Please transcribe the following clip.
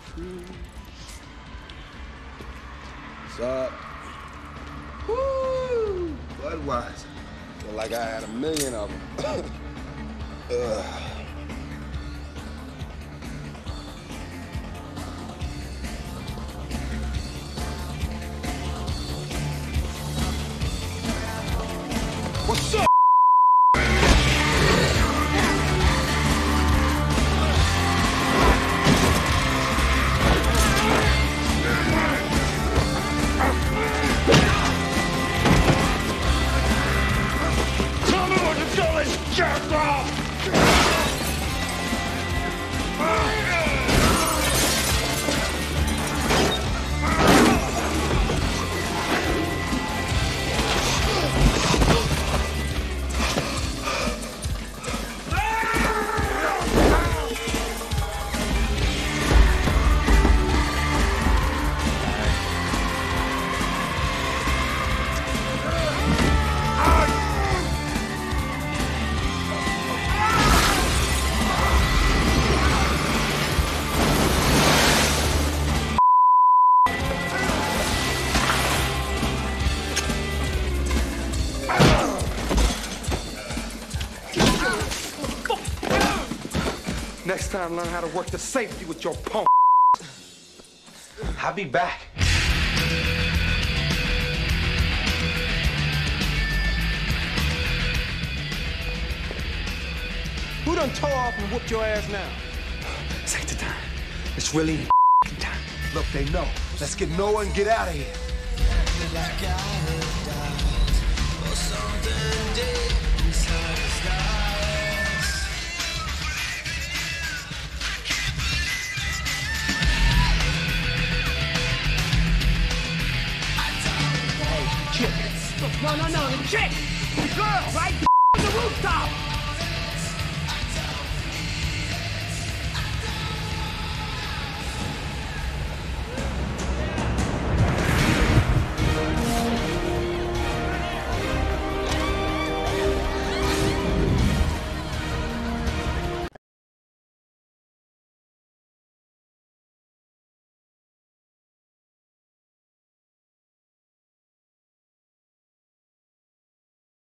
What's up? Woo! Budweiser. Feel like I had 1 million of them. What's up? Next time, learn how to work the safety with your punk. I'll be back. Who done tore off and whooped your ass now? It's ain't the time. It's really time. Look, they know. Let's get Noah and get out of here. No, the chick! The girl, right? The rooftop!